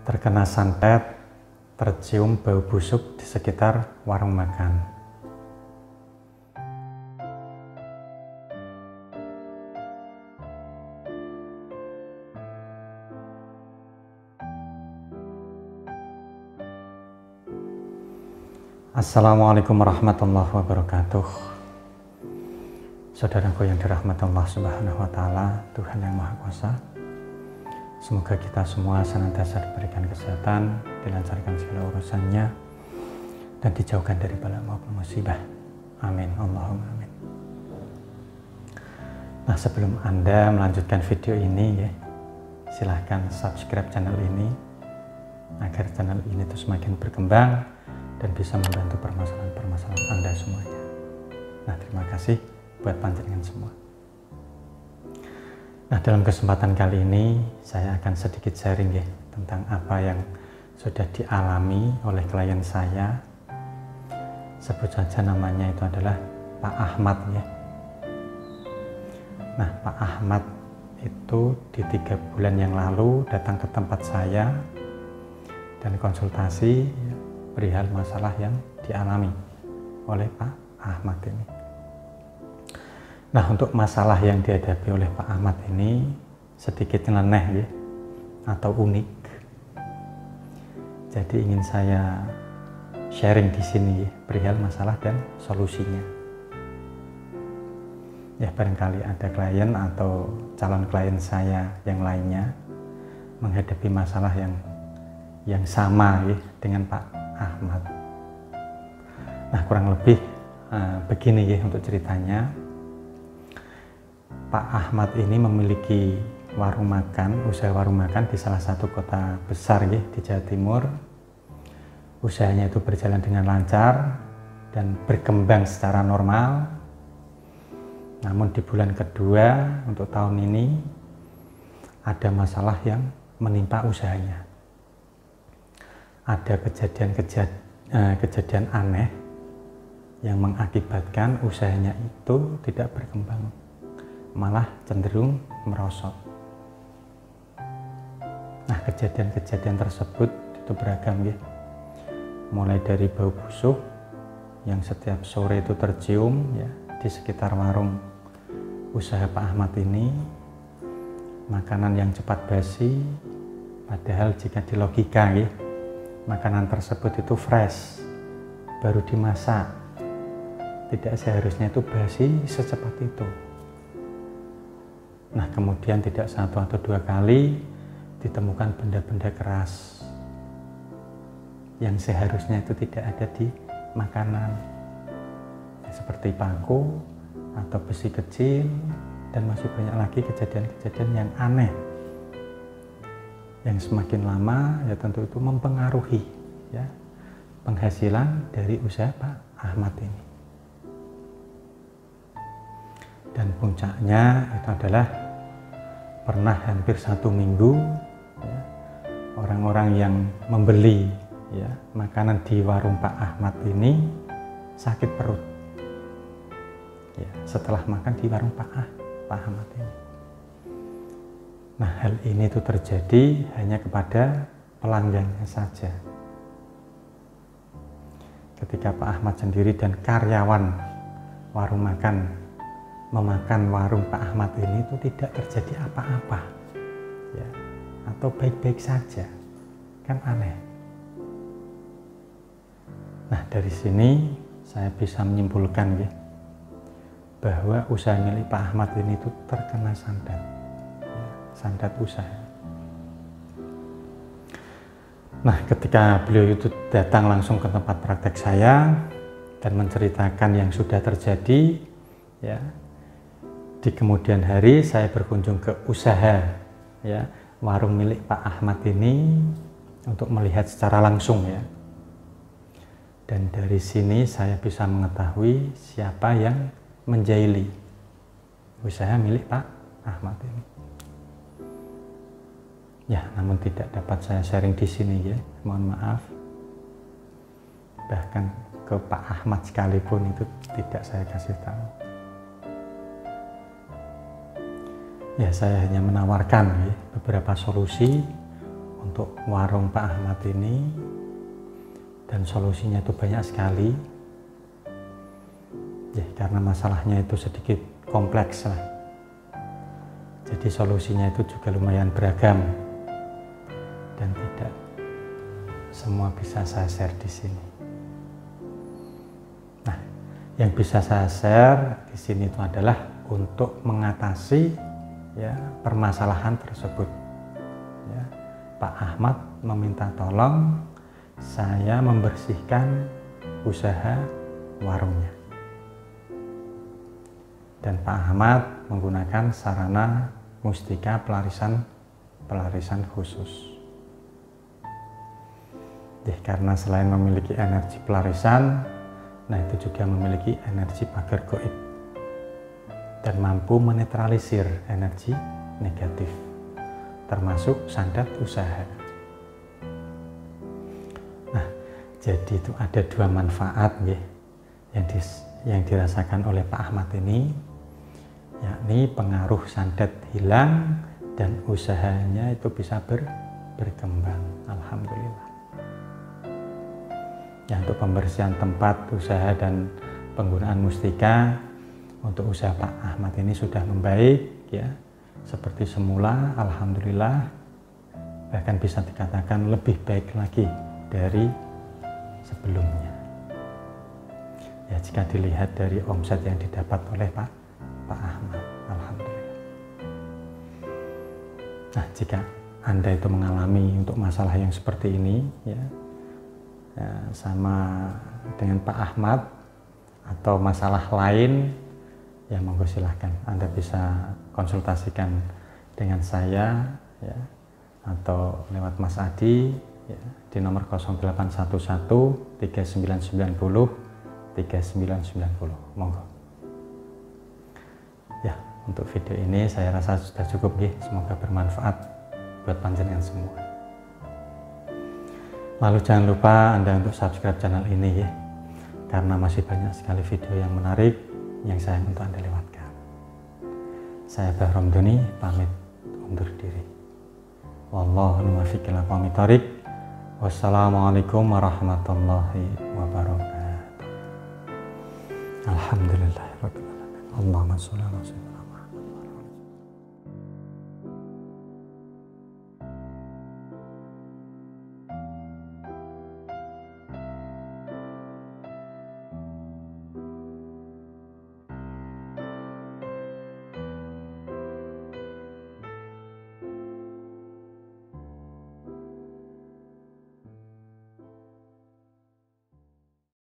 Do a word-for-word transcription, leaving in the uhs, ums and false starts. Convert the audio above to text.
terkena santet, tercium bau busuk di sekitar warung makan. Assalamualaikum warahmatullahi wabarakatuh. Saudaraku yang dirahmati Allah Subhanahu wa Ta'ala, Tuhan yang Maha Kuasa, semoga kita semua senantiasa diberikan kesehatan, dilancarkan segala urusannya, dan dijauhkan dari bala maupun musibah. Amin. Allahumma amin. Nah, sebelum Anda melanjutkan video ini, ya, silahkan subscribe channel ini agar channel ini terus semakin berkembang dan bisa membantu permasalahan-permasalahan Anda semuanya. Nah, terima kasih buat panjenengan semua. Nah, dalam kesempatan kali ini saya akan sedikit sharing ya tentang apa yang sudah dialami oleh klien saya. Sebut saja namanya itu adalah Pak Ahmad ya. Nah, Pak Ahmad itu di tiga bulan yang lalu datang ke tempat saya dan konsultasi perihal masalah yang dialami oleh Pak Ahmad ini. Nah, untuk masalah yang dihadapi oleh Pak Ahmad ini sedikit nyeleneh ya, atau unik. Jadi ingin saya sharing di sini ya, perihal masalah dan solusinya. Ya, barangkali ada klien atau calon klien saya yang lainnya menghadapi masalah yang yang sama ya dengan Pak Ahmad. Nah, kurang lebih uh, begini ya untuk ceritanya. Pak Ahmad ini memiliki warung makan, usaha warung makan di salah satu kota besar ya, di Jawa Timur. Usahanya itu berjalan dengan lancar dan berkembang secara normal. Namun di bulan kedua untuk tahun ini ada masalah yang menimpa usahanya. Ada kejadian-kejadian eh, kejadian aneh yang mengakibatkan usahanya itu tidak berkembang, malah cenderung merosot. Nah, kejadian-kejadian tersebut itu beragam ya, mulai dari bau busuk yang setiap sore itu tercium ya di sekitar warung usaha Pak Ahmad ini, makanan yang cepat basi, padahal jika di logika ya, makanan tersebut itu fresh, baru dimasak, tidak seharusnya itu basi secepat itu. Nah, kemudian tidak satu atau dua kali ditemukan benda-benda keras yang seharusnya itu tidak ada di makanan, seperti paku atau besi kecil, dan masih banyak lagi kejadian-kejadian yang aneh yang semakin lama ya tentu itu mempengaruhi ya penghasilan dari usaha Pak Ahmad ini. Dan puncaknya itu adalah pernah hampir satu minggu ya, orang-orang yang membeli ya makanan di warung Pak Ahmad ini sakit perut ya, setelah makan di warung Pak, ah, Pak Ahmad ini. Nah, hal ini tuh terjadi hanya kepada pelanggannya saja. Ketika Pak Ahmad sendiri dan karyawan warung makan memakan warung Pak Ahmad ini itu tidak terjadi apa-apa ya, atau baik-baik saja, kan aneh. Nah, dari sini saya bisa menyimpulkan ya bahwa usaha milik Pak Ahmad ini itu terkena santet ya, santet usaha. Nah, ketika beliau itu datang langsung ke tempat praktek saya dan menceritakan yang sudah terjadi ya, di kemudian hari saya berkunjung ke usaha ya warung milik Pak Ahmad ini untuk melihat secara langsung ya. Dan dari sini saya bisa mengetahui siapa yang menjaili usaha milik Pak Ahmad ini. Ya, namun tidak dapat saya sharing di sini ya, mohon maaf. Bahkan ke Pak Ahmad sekalipun itu tidak saya kasih tahu. Ya, saya hanya menawarkan ya, beberapa solusi untuk warung Pak Ahmad ini, dan solusinya itu banyak sekali ya, karena masalahnya itu sedikit kompleks lah, jadi solusinya itu juga lumayan beragam dan tidak semua bisa saya share di sini. Nah, yang bisa saya share di sini itu adalah untuk mengatasi ya permasalahan tersebut. Ya, Pak Ahmad meminta tolong saya membersihkan usaha warungnya, dan Pak Ahmad menggunakan sarana mustika pelarisan pelarisan khusus. Ya, karena selain memiliki energi pelarisan, nah itu juga memiliki energi pagar gaib dan mampu menetralisir energi negatif, termasuk sandat usaha. Nah, jadi itu ada dua manfaat ya, yang, dis, yang dirasakan oleh Pak Ahmad ini, yakni pengaruh sandat hilang dan usahanya itu bisa ber, berkembang. Alhamdulillah. Ya, untuk pembersihan tempat usaha dan penggunaan mustika untuk usaha Pak Ahmad ini sudah membaik ya, seperti semula. Alhamdulillah, bahkan bisa dikatakan lebih baik lagi dari sebelumnya ya, jika dilihat dari omset yang didapat oleh Pak Pak Ahmad. Alhamdulillah. Nah, jika Anda itu mengalami untuk masalah yang seperti ini ya, ya sama dengan Pak Ahmad atau masalah lain, ya monggo silahkan Anda bisa konsultasikan dengan saya ya, atau lewat Mas Adi ya, di nomor nol delapan satu satu tiga sembilan sembilan nol tiga sembilan sembilan nol. Monggo. Ya, untuk video ini saya rasa sudah cukup ya. Semoga bermanfaat buat panjenengan semua. Lalu jangan lupa Anda untuk subscribe channel ini ya, karena masih banyak sekali video yang menarik yang sayang untuk Anda lewatkan. Saya Bahrom Doni pamit undur diri. Wallahu muwaffiq ila aqwamit thoriq. Wassalamualaikum warahmatullahi wabarakatuh. Alhamdulillahirabbil alamin. Allahumma shalli ala sayyidina